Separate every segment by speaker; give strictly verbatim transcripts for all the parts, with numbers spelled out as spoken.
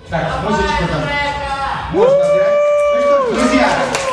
Speaker 1: Так, музычку там. Можно, да? Ну что, друзья,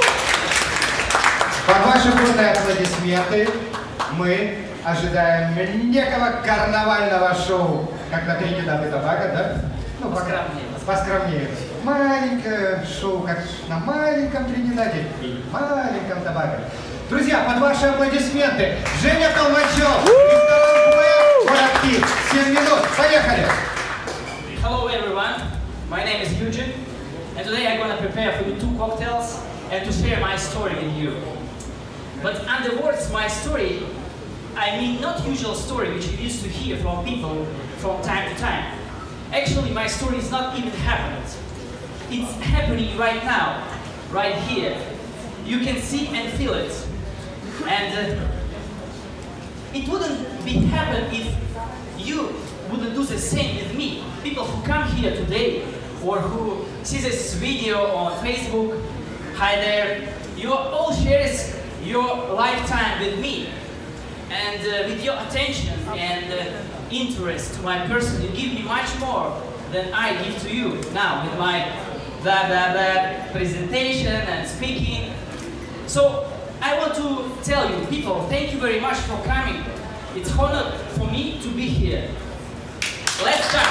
Speaker 1: под ваши бурные аплодисменты мы ожидаем некого карнавального шоу, как на Тринидад и Тобаго, да? Ну, поскромнее. Поскромнее. Маленькое шоу, как на маленьком Тринидаде и маленьком Тобаго. Друзья, под ваши аплодисменты Женя Тolmachev, город Киев. семь минут. Поехали.
Speaker 2: Hello everyone, my name is Evgeniy, and today I'm going to prepare for you two cocktails and to share my story with you. But under words, my story, I mean not usual story which you used to hear from people from time to time. Actually, my story is not even happened. It's happening right now, right here. You can see and feel it. And uh, it wouldn't be happen if you wouldn't do the same with me. People who come here today or who see this video on Facebook, hi there, you all share your lifetime with me. And uh, with your attention and uh, interest to my person, you give me much more than I give to you now with my blah blah blah presentation and speaking. So I want to tell you, people, thank you very much for coming. It's an honor for me to be here. Let's start.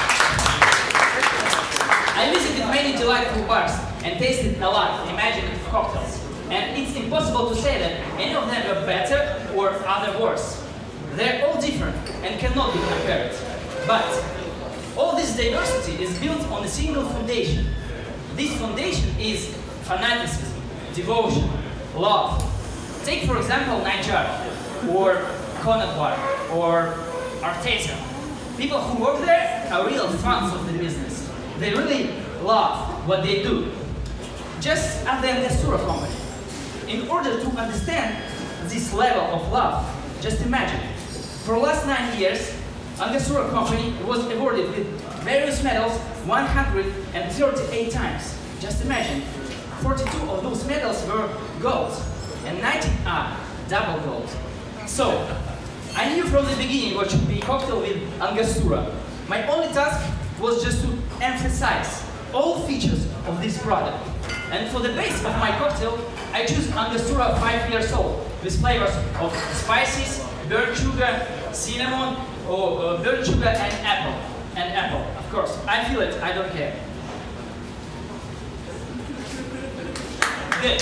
Speaker 2: I visited many delightful bars and tasted a lot imaginative cocktails. And it's impossible to say that any of them are better or other worse. They're all different and cannot be compared. But all this diversity is built on a single foundation. This foundation is fanaticism, devotion, love. Take for example Nigeria, or Connaught Bar, or Artesian. People who work there are real fans of the business. They really love what they do. Just as the Angostura company. In order to understand this level of love, just imagine, for the last nine years, Angostura company was awarded with various medals one hundred thirty-eight times. Just imagine, forty-two of those medals were gold, and nineteen are double gold. So, I knew from the beginning what should be cocktail with Angostura. My only task was just to emphasize all features of this product. And for the base of my cocktail, I choose Angostura five years old with flavors of spices, burnt sugar, cinnamon, or uh, burnt sugar and apple. And apple, of course. I feel it, I don't care. Good.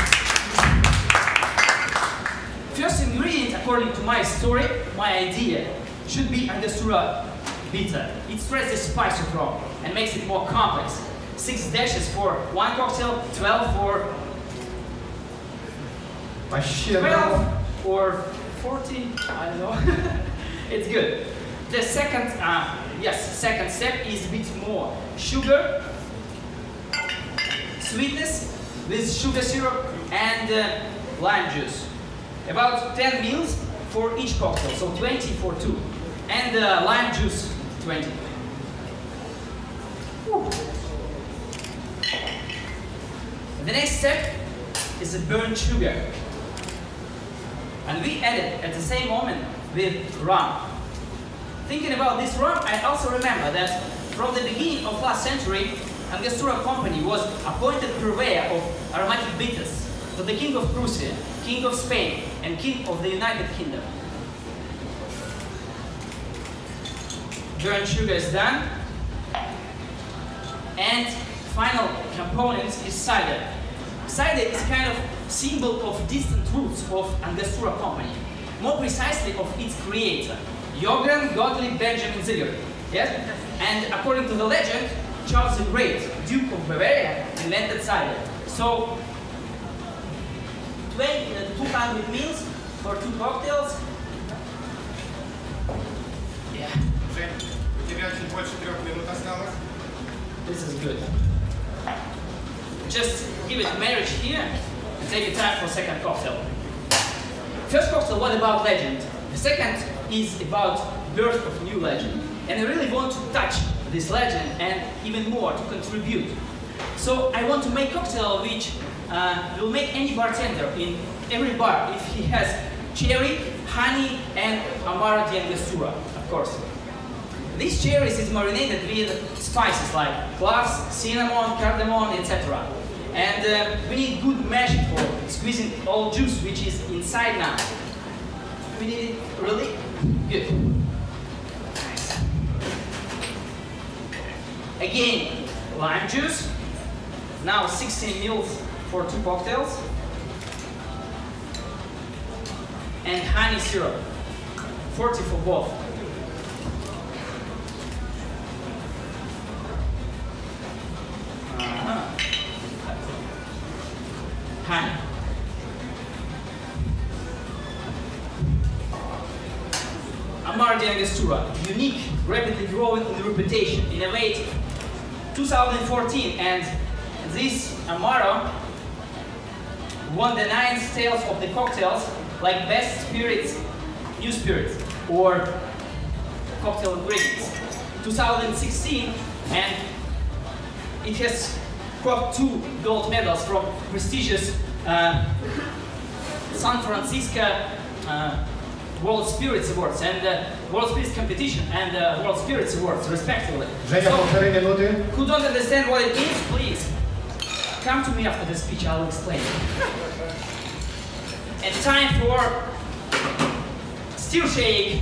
Speaker 2: First ingredient, according to my story, my idea, should be Angostura bitter. It spreads the spice of rum and makes it more complex. Six dashes for one cocktail, twelve for twelve or forty, I don't know. It's good. The second, uh, yes, second step is a bit more sugar, sweetness with sugar syrup and uh, lime juice. About ten mils for each cocktail, so twenty for two, and uh, lime juice twenty. Whew. The next step is the burnt sugar. And we add it at the same moment with rum. Thinking about this rum, I also remember that from the beginning of last century, Angostura company was appointed purveyor of aromatic bitters to the King of Prussia, King of Spain, and King of the United Kingdom. Burnt sugar is done. And final component is cider. Cider is kind of symbol of distant roots of Angostura company, more precisely of its creator, Johann Gottlieb Benjamin Ziegler. Yes? And according to the legend, Charles the Great, Duke of Bavaria, invented cider. So, twenty, uh, two hundred mils for two cocktails. Yeah. This is good. Just give it marriage here and take your time for second cocktail. First cocktail, what about legend? The second is about birth of new legend. And I really want to touch this legend and even more to contribute. So I want to make cocktail which uh, will make any bartender in every bar if he has cherry, honey and Amaro di Angostura, of course. These cherries is marinated with spices like cloves, cinnamon, cardamom, et cetera. And uh, we need good measure for squeezing all juice which is inside now. We need it really good. Nice. Again, lime juice. Now sixteen mils for two cocktails. And honey syrup, forty for both. Uh-huh. Honey. Amaro de Angostura, unique, rapidly growing in reputation, innovative. two thousand fourteen, and this Amaro won the nine sales of the cocktails like best spirits, new spirits, or cocktail ingredients. two thousand sixteen, and it has got two gold medals from prestigious uh, San Francisco uh, World Spirits Awards and uh, World Spirits Competition and uh, World Spirits Awards, respectively. So, who don't understand what it means, please come to me after the speech. I will explain. It's time for stir shake.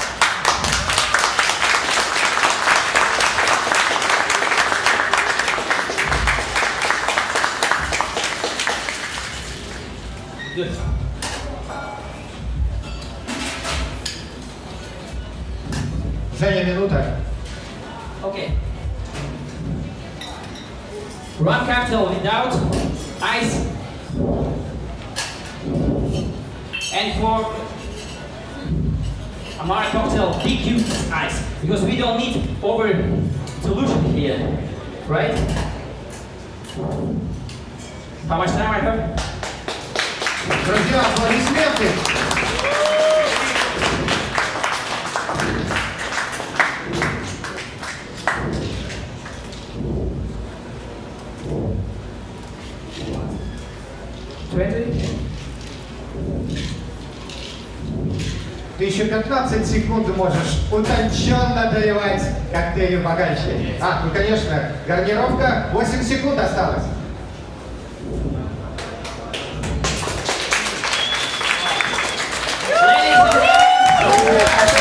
Speaker 2: Good.
Speaker 1: Женя, минута.
Speaker 2: Okay. Rum cocktail without ice. And for Amaro cocktail, big use ice, because we don't need over solution here, right? How much time I have?
Speaker 1: Друзья, аплодисменты. Ты еще пятнадцать секунд можешь утонченно доливать коктейли богаче. А, ну конечно, гарнировка, восемь секунд осталось.
Speaker 2: Ladies and gentlemen,